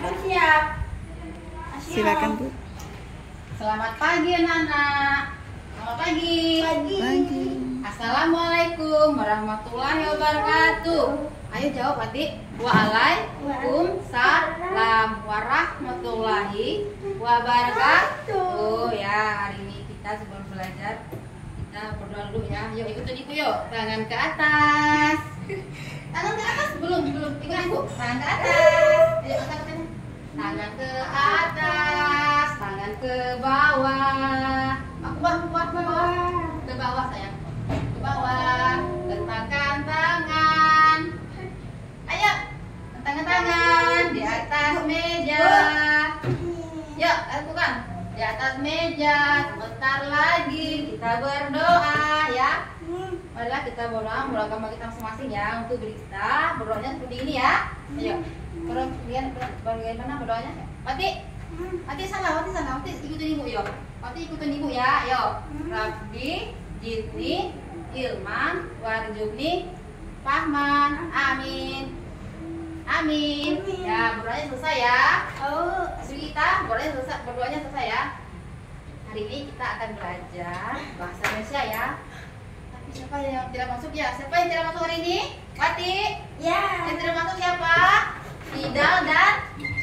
Siap. Silakan Bu. Selamat pagi anak-anak. Selamat pagi. Pagi. Assalamualaikum warahmatullahi wabarakatuh. Ayo jawab adik. Waalaikumsalam warahmatullahi wabarakatuh. Ya, hari ini kita sebelum belajar kita berdoa dulu ya. Yuk ikutin ibu yuk. Tangan ke atas. Tangan ke atas belum ikut ibu. Tangan ke atas. Ayo angkat. Tangan ke atas, tangan ke bawah. Ke bawah sayang. Ke bawah. Gentangkan tangan. Ayo, gentangkan tangan di atas meja. Yuk, lakukan. Di atas meja. Sebentar lagi kita berdoa ya. Marilah kita berdoa, mulakan bagi kita masing-masing ya untuk diri kita. Berdoanya seperti ini ya. Ayo. Bagaimana berdoanya? Wati sana, ikutin ibu yuk. Wati ikutin ibu ya, yuk. Rabbi, Jidni, Ilman, Warjubni, Fahman, Amin. Amin. Ya, berdoanya selesai ya. Kita berdoanya selesai ya. Hari ini kita akan belajar bahasa Indonesia ya. Tapi siapa yang tidak masuk ya? Siapa yang tidak masuk hari ini? Wati? Ya. Yang tidak masuk siapa? Fidal dan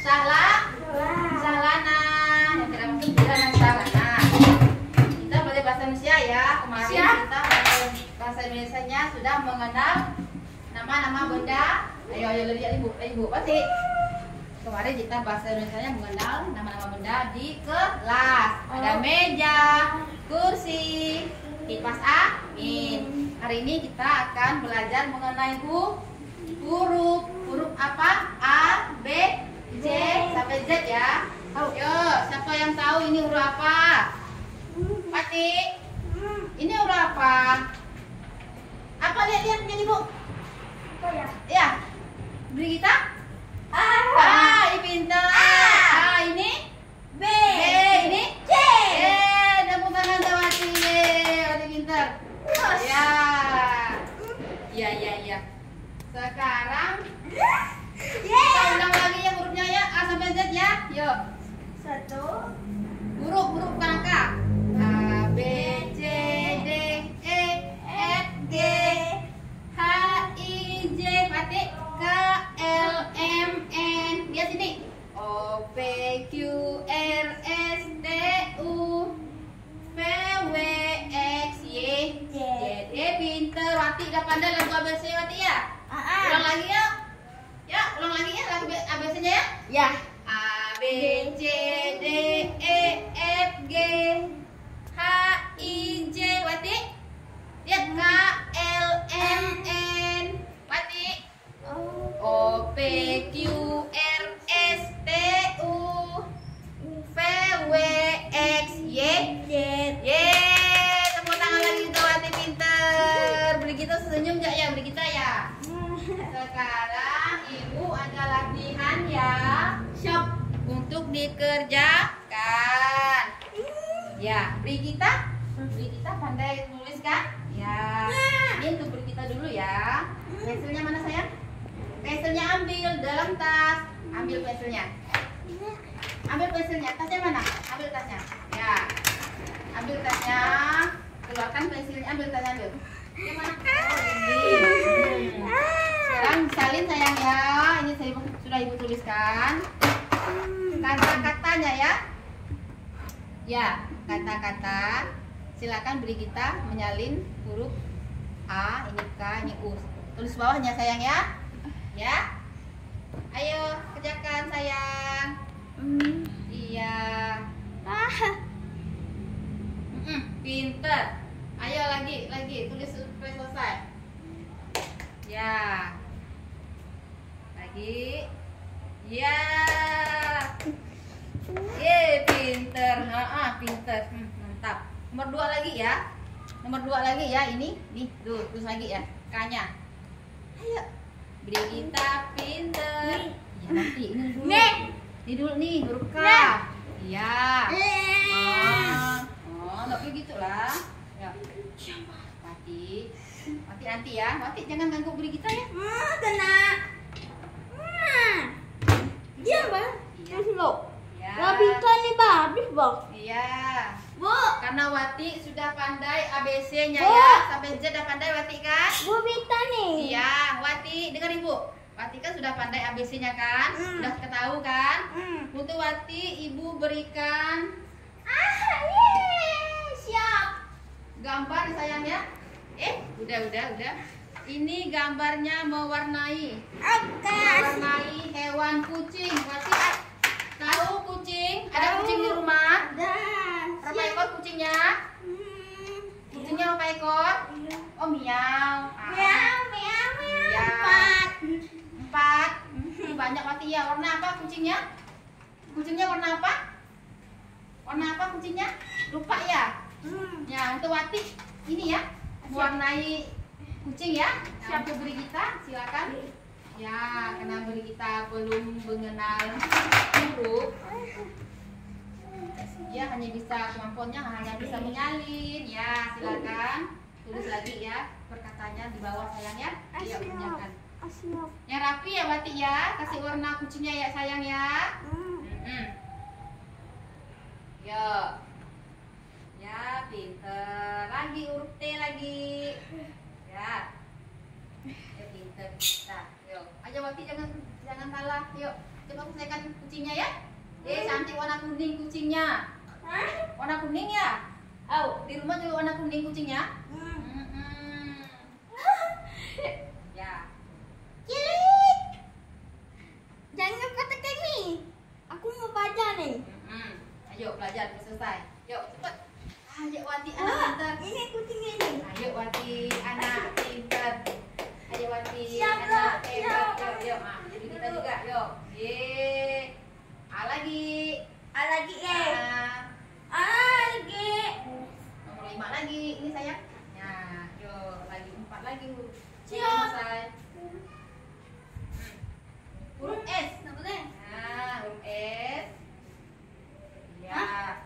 Sahlana. Yang tidak masuk Fidal dan Sahlana. Kita belajar bahasa Indonesia ya. Kemarin kita bahasa Indonesianya sudah mengenal nama-nama benda. Ayo lihat ibu. Pasti. Kemarin kita bahasa Indonesianya mengenal nama-nama benda di kelas. Ada meja, kursi, kipas angin. Hari ini kita akan belajar mengenai huruf apa? A, B, C sampai Z ya. Yuk, siapa yang tahu ini huruf apa? Pati. Ini huruf apa? Apa lihat ini Bu? Apa ya? Ya. Beri kita? Ini pintar. Ini B. Ini C. tepuk tangan sama Wati. Wati pintar. Ya. Sekarang kita ulang lagi ya hurufnya ya, A sampai Z ya. Yuk. 1. Huruf bukan angka. A, B, C, D, E, F, G, H, I, J, Pati, K, L, M, N. Lihat sini. O, P, Q, R, S, T, U, V, W, X, Y, Z. Pinter. Wati udah pandai lagu ABC Wati ya? Ulang lagi yuk. Ya, ulang lagi ya lagu ABC-nya ya? Ya. A, B, C, D, E, F, G, H, I, J. Wati. Lihat K, L, M, N. Wati. O, P, Q, R, S, T, U, V, W, X, Y, Z. Yeay, tepuk tangan lagi untuk Wati pinter. Beli kita senyum gak ya? Beli kita ya? Sekarang ibu ada latihan ya. Siap untuk dikerjakan. Ya, beri kita pandai tulis kan? Ya. Ini untuk beri kita dulu ya. Pensilnya mana sayang? Pensilnya ambil dalam tas. Ambil pensilnya. Tasnya mana? Ambil tasnya. Ya. Ambil tasnya. Keluarkan pensilnya. Ambil tasnya ambil. Yang mana? Ini. Sekarang salin sayang ya. Ini sudah ibu tuliskan. Kata-katanya ya. Ya, kata-kata. Silakan beri kita menyalin huruf A, ini K, ini U. Tulis bawahnya sayang ya. Ya. Ayo kerjakan sayang. Iya. Pinter. Ayo lagi tulis sampai selesai. Ya. Lagi. Ya. Pinter. Pinter. Mantap. Nomor 2 lagi ya. Nomor 2 lagi ya. Ini nih, terus lagi ya. K-nya. Ayo. Beri kita pinter. Ya nanti ini dulu. Ini dulu nih huruf K. Iya. Enggak begitu lah. Ya. Wati anti ya. Wati jangan ganggu beri kita ya. Kena. Diam, Bang. Bang. Iya. Bu. Karena Wati sudah pandai ABC-nya Bu. ya. Sampai Z udah pandai Wati kan? Bu Bita nih. Iya, Wati, dengar Ibu. Wati kan sudah pandai ABC-nya kan? Sudah ketahu kan? Untuk Wati, Ibu berikan Siap. gambar sayang ya. Udah. Ini gambarnya mewarnai. Oke. Mewarnai hewan kucing. Wati tahu kucing? Ada kucing di rumah? Dan. Berapa ekor kucingnya? Kucingnya berapa ekor? Oh, miau. Miau, miau, miau. Iya. 4. Banyak Wati ya. Warna apa kucingnya? Kucingnya warna apa? Warna apa kucingnya? Lupa ya? Ya, untuk Wati ini ya. Mewarnai kucing ya. Siap beri kita, silakan. Ya, karena beri kita belum mengenal huruf. Dia hanya bisa kemampuannya hanya bisa menyalin. Ya, silakan. Tulis lagi ya perkataannya di bawah sayang ya. Iya, kerjakan. Siap. Yang rapi ya Wati ya. Kasih warna kucingnya ya sayang ya. Yo. Ya, pinter. Lagi huruf T lagi. Ya. Ya, pinter. Nah, yuk. Ayo Wati jangan kalah. Yuk. Coba selesaikan kucingnya ya. Cantik warna kuning kucingnya. Warna kuning ya? Di rumah juga warna kuning kucingnya? Ya. Cilik. Jangan katakan nih. Aku mau baca nih. Ayo belajar selesai. Yuk cepet. Ayo Wati anak pintar. Ini kucingnya ini. Ayo Wati anak pintar. Ayo Wati Siap, anak Dok. pintar. Yuk. Jadi kita juga. Yuk. Lagi. Lagi ya. Lagi. Nomor 5 lagi. Ini sayang. Ya. Yuk. Lagi 4 lagi. Siap. Selesai. Huruf S. Namanya? Nah, huruf S. Ya.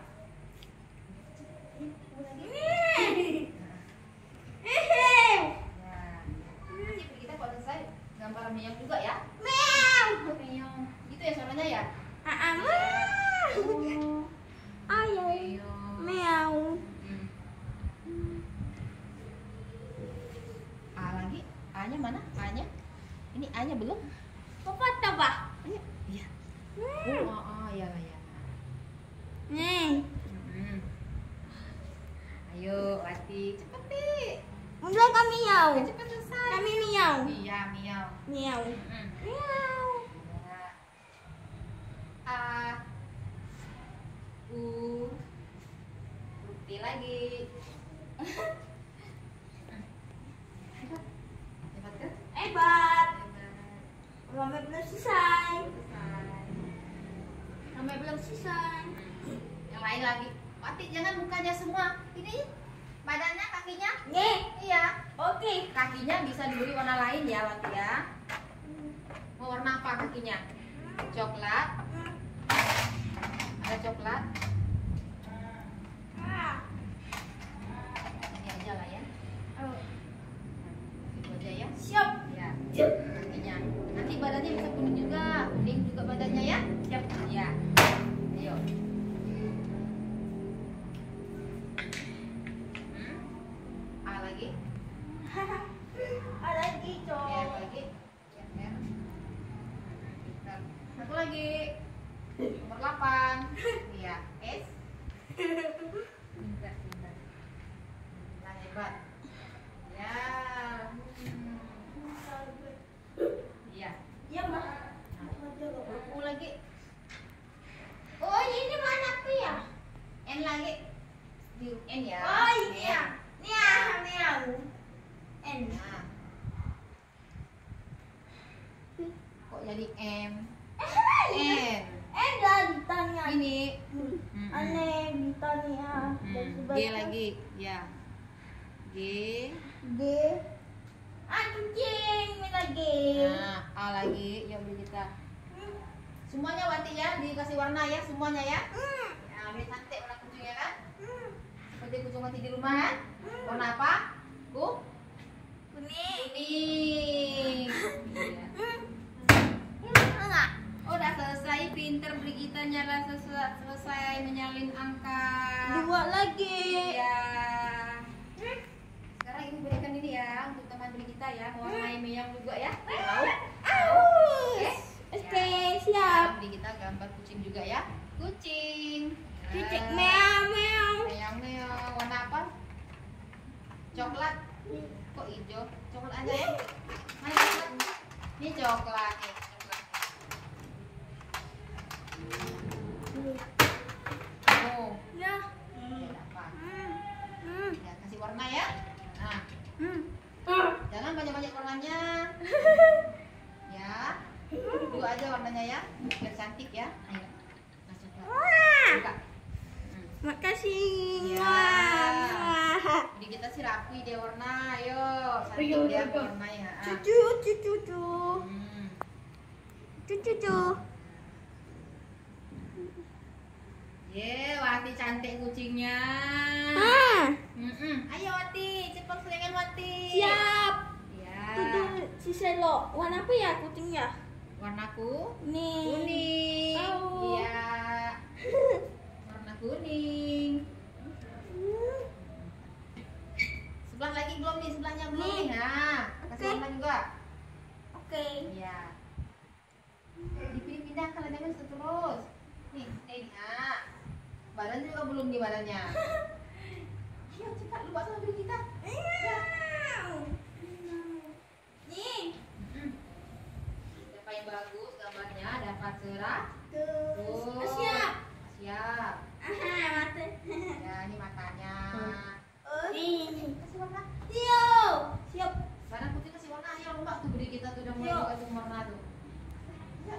Nanti kita kalau selesai gambar meong juga ya. Meow. Meong. Gitu ya suaranya ya. Ayo. Meow. A lagi. A-nya mana? A-nya? Ini A-nya belum? Papa coba. Iya. Ya. Nih. Ayo, Wati, cepet deh. Udah kami miau. Cepet selesai. Kami miau. Iya, miau. Miau. Miau. Ya. A, U, huruf T lagi. Hebat kan? Hebat. Hebat. Sampai belum selesai. Selesai. Sampai belum selesai. Yang lain lagi. Wati, jangan mukanya semua. Ini badannya, kakinya. Nih. Iya. Oke. Kakinya bisa diberi warna lain ya, Wati ya. Mau warna apa kakinya? Coklat. Ada coklat. Ini aja lah ya. Itu aja ya. Siap. Ya. Kakinya. Nanti badannya bisa kuning juga. Kuning juga badannya ya. Siap. Ya. Ayo. A lagi. Lagi F cok. lagi. Ya, F. Pintar. Satu lagi. Nomor 8. Iya, S. Pintar. Nah, hebat. Ya. Iya. Ya mah. Huruf U lagi. Oh ini mana tuh ya? N lagi. Di N ya. Oh ini ya. Miau miau. N. Nah. Kok jadi M? N. Lah ditanya. Ini. Aneh ditanya. G lagi. Ya. G. G. Kucing ini lagi. Nah, A lagi. Yuk beli kita. Semuanya Wati ya, dikasih warna ya, semuanya ya. Ya, biar cantik warna kucingnya kan. Seperti kucing Wati di rumah kan. Warna apa? Kuning. Kuning. Iya. Enggak. udah selesai, pinter Brigita nyala selesai menyalin angka. 2 lagi. Iya. Sekarang ibu berikan ini ya untuk teman Brigita ya, mewarnai meyang juga ya. Oke, Ya. siap. Brigita gambar kucing juga ya. Kucing. Kucing Ya. meow. Meyang warna apa? Coklat. Kok hijau? Coklat aja ya. Mana coklat? Ini coklat nih, coklat. Oh, Ya. dapat. Ya, kasih warna ya. Nah, jangan banyak-banyak warnanya. Ya, 2 aja warnanya ya, biar cantik ya. Ayo, masuk buka. Makasih. Ya. Wah. Jadi kita sih rapi dia warna, ayo cantik dia warnanya. Cucu. Hmm. Cucu. Ye, Wati cantik kucingnya. Ayo Wati, cepat selingan Wati. Siap. Ya. Tutu si Selo. Warna apa ya kucingnya? Warnaku Nih. kuning. Tahu. Iya. Warna kuning. Sebelah lagi belum nih, sebelahnya belum Nih. nih. Nah, kasih Oke. warna juga. Oke. Iya. Dipindah-pindahkan jangan terus. Nih, ini. Nah. Badannya juga belum nih badannya. Ayo cepat lupa sama diri kita. Nih. Siapa yang bagus gambarnya dapat cerah. Tuh. Siap. Siap. Aha, mata. Ya, ini matanya. Nih. Kasih warna. Siap. Barang putih kasih warna. Ayo lomba tuh beri kita tuh udah mulai Yuk. kasih warna tuh. Ya.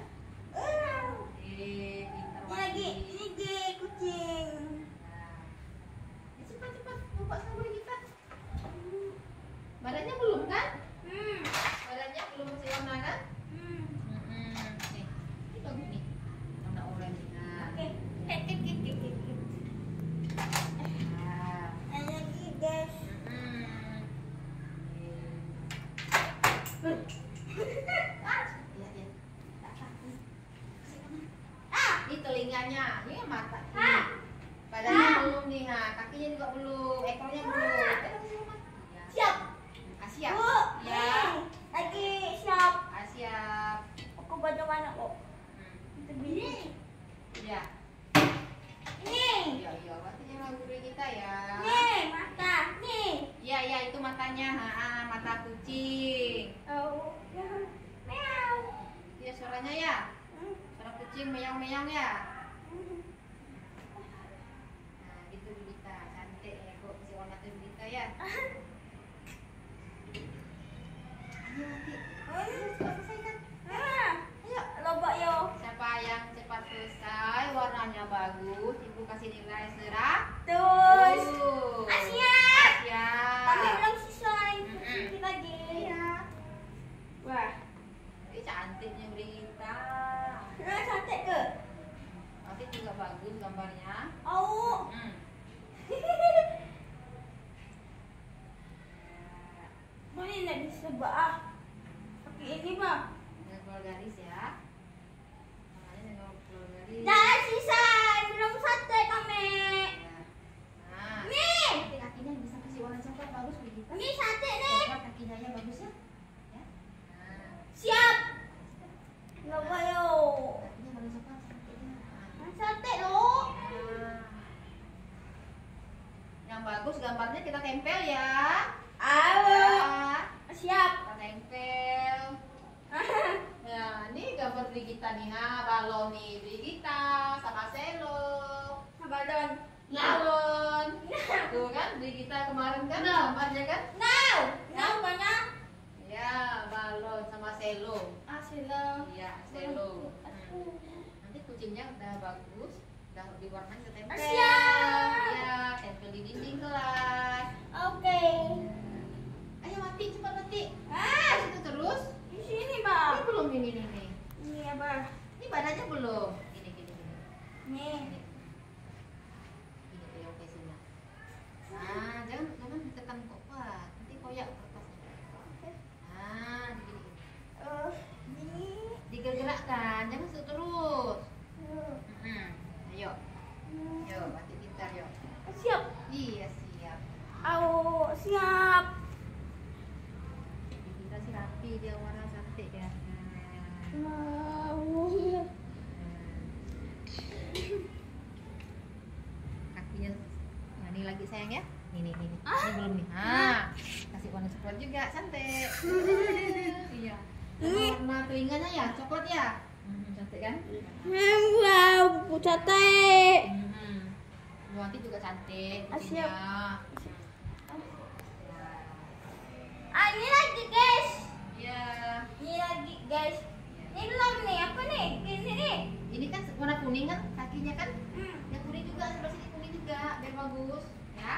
Pintar Ini lagi, Wati. ini G kucing. Nah. Ya, cepat-cepat lupa sama beri kita. Badannya belum kan? Badannya belum kasih warna kan? Nih, ini bagus nih. Warna oranye. Nah. Oke. Nah. Ini lagi guys. Iya, iya. Ini telinganya, ini mata. Badannya belum nih, kakinya juga belum, ekornya belum. Iya. Siap. Siap. Bu. Ya. Nih. Lagi siap. Siap. Aku baca mana kok? Itu ini. Iya. Ini. Iya, iya. Waktunya mau beri kita ya. Nih, mata. Nih. Iya, iya, itu matanya, mata kucing. Oh. Meow. Iya, suaranya ya. Suara kucing meong-meong ya. Nah, gitu kita cantik ya kok si warna tuh kita ya. Ayo Wati, cepat selesaikan. Ayo. Loba yo. Siapa yang cepat selesai, warnanya bagus, ibu kasih nilai serah. Terus. Tuh. Siap. Siap. Tapi belum selesai. Mm-mm. Sedikit lagi. Iya. Wah. Ini cantiknya Brita. Nah, cantik ke? Nanti juga bagus gambarnya. Oh. Hmm. Mana nak disebut ah? Pakai ini bang. Dengan keluar garis ya. Makanya dengan keluar garis. Dah sisa belum sate kami. Ya. Nah. Nih. Nanti kakinya bisa kasih warna coklat bagus Brita. Ini sate nih. Coklat kakinya ya bagus ya. Ya. Nah. Siap. Loba yo. Kakinya warna coklat cantiknya. Nah. Sate lo. Nah. Yang bagus gambarnya kita tempel ya. Ayo. Ya. Siap. Kita tempel. Ya, ini gambar Brigita nih, balon nih Brigita sama Selo. Balon. Balon. Tuh kan Brigita kemarin kan gambarnya kan? Now. Now mana? Ya, balon sama Selo. Asilo. Iya, Selo. Nanti kucingnya udah bagus, udah diwarnai kita tempel. Siap. Ya, tempel di dinding kelas. Oke. Ayo Wati, cepat Wati. Situ terus. Di sini Ini bang. belum ini nih. Ini apa? Ini badannya belum. Gini. Nih. Ini kayak oke sini. Nah, jangan ditekan kok Pak. Nanti koyak kertasnya. Nah, gini. Ini. Digerakkan, jangan terus. belum nih? Kasih warna coklat juga, cantik. Iya. Warna telinganya ya, coklat ya. Cantik kan? Wow, sate. Nanti juga cantik. Siap. Ya. Ini lagi guys. Iya. Ini lagi guys. Ini belum nih, apa nih? Ini nih. Ini kan warna kuning kan, kakinya kan? Yang kuning juga, sebelah sini kuning juga, biar bagus, ya.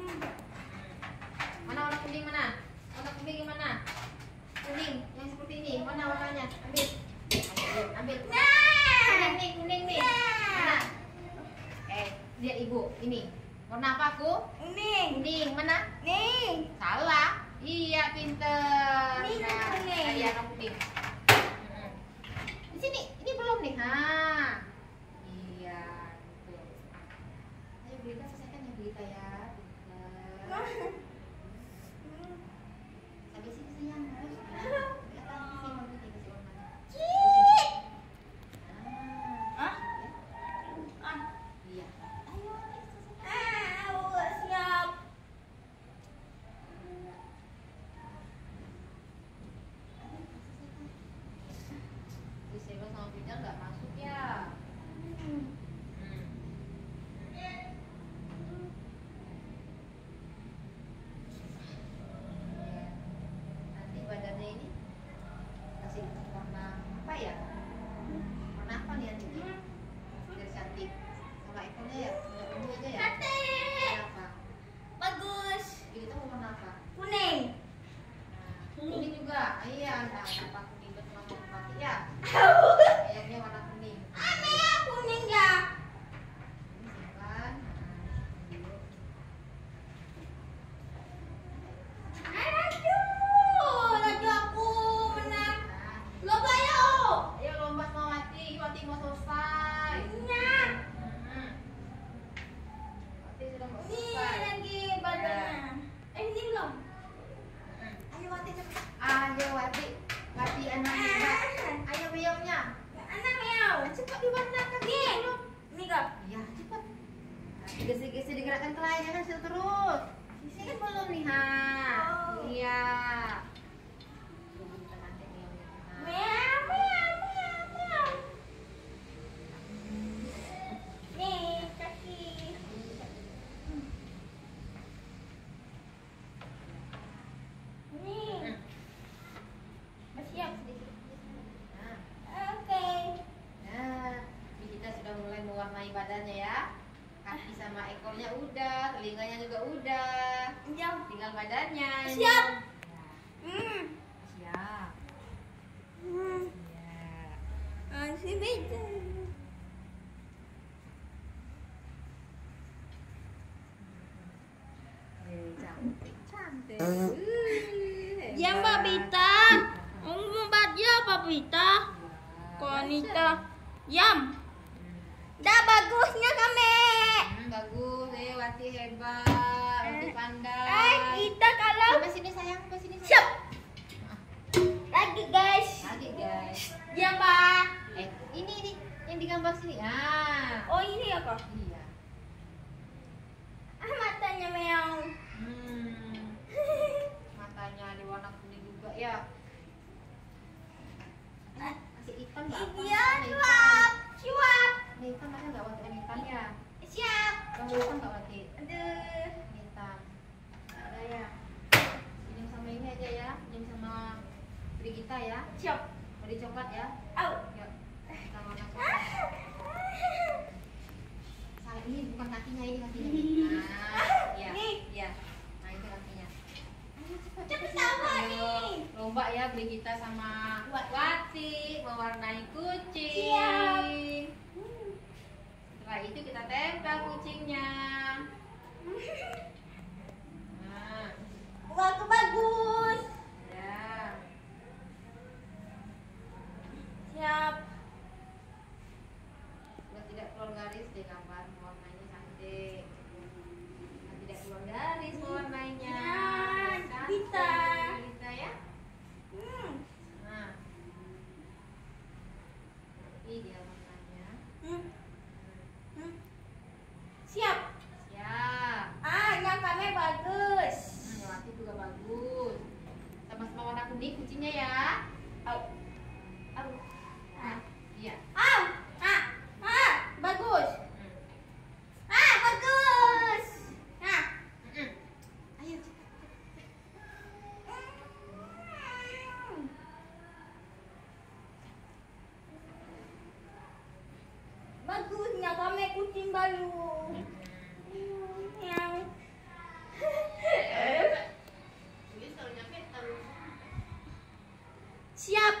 Mana warna kuning mana? Warna kuning gimana? Kuning, yang seperti ini. Mana warnanya? Ambil. Ambil. Kuning nih. Mana? Lihat ibu, ini. Warna apa aku? Kuning. Mana? Nih. Salah. Iya, pinter. Ini yang kuning. Iya, yang kuning. Di sini, ini belum nih. Iya, betul. Ayo Berita, selesaikan ya Berita ya. Pinter. Sampai sini sayang, terus. Kelihatan sini mau kasih warnanya. Ah. Iya. Ayo, Siap. Disable sama Final nggak masuk ya? Nanti badannya ini kasih warna apa ya? Warna apa nih nanti? Biar cantik. Sama ekornya ya, punya ungu aja ya. Sate. Warna apa? Bagus. Kita mau warna apa? Kuning. Kuning juga. Iya, apa kuning buat mama mati ya? Kayaknya warna kuning. Aneh kuning ya. Ini simpan. Laju aku menang. Nah, Lomba yuk. ayo lomba sama Wati. Wati mau selesai. Iya. Wati sudah mau Ini selesai. lagi badannya. Ini belum. Ayo Wati cepat. Ayo Wati. Wati anak muda. Ayo biongnya. Anak meow. Cepat diwarnakan. Nih. Ini kak. Iya cepat. Gesi-gesi digerakkan ke lain kan terus. Ini kan belum nih Oh. Iya. Tunggu kita nanti biongnya. Meow meow meow meow. Nih kaki. Nih. Siap. Nah. Oke. Nah, ini kita sudah mulai mewarnai badannya ya. Kaki sama ekornya udah, telinganya juga udah. Jam. Tinggal badannya. Siap. Ya. Siap. Ya. Masih beda. Cantik, cantik. Jam Mbak Bita. Kamu mau baca apa Bita? Konita. Jam. Dah bagusnya kami. Bagus, Wati hebat, Wati pandai. Kita kalau Sampai sini sayang, sampai sini sayang. siap. Lagi guys. Lagi guys. Jam Mbak. Ini yang digambar sini. Oh ini ya kok. Iya. Matanya meow. Matanya diwarna kuning juga ya. Kasih hitam nggak? Iya siap. Siap. Ini hitam ada nggak Wati? Yang hitam ya? Siap. Kamu hitam nggak Wati? Aduh. Hitam. Nggak ada ya? Pinjam sama ini aja ya. Pinjam sama Brigita ya. Siap. Mau di coklat ya? Au. Yuk. Kita warna coklat. Salah, ini bukan kakinya, ini kakinya. Nah, iya. Nih. Iya. Nah, itu kakinya. Ayo cepat. Cepat sama Ayo, nih. lomba ya Brigita sama Wati mewarnai kucing. Siap. Setelah itu kita tempel kucingnya. Nah, Waktu bagus. ya. Siap. Sudah tidak keluar garis deh gambar warnanya cantik. Sudah tidak keluar garis warnanya. Nah, Cantik, bisa. Brigita ya. Nah, ini dia warnanya. Siap. Siap. Yang kami bagus. punya kami kucing baru. Yang siap.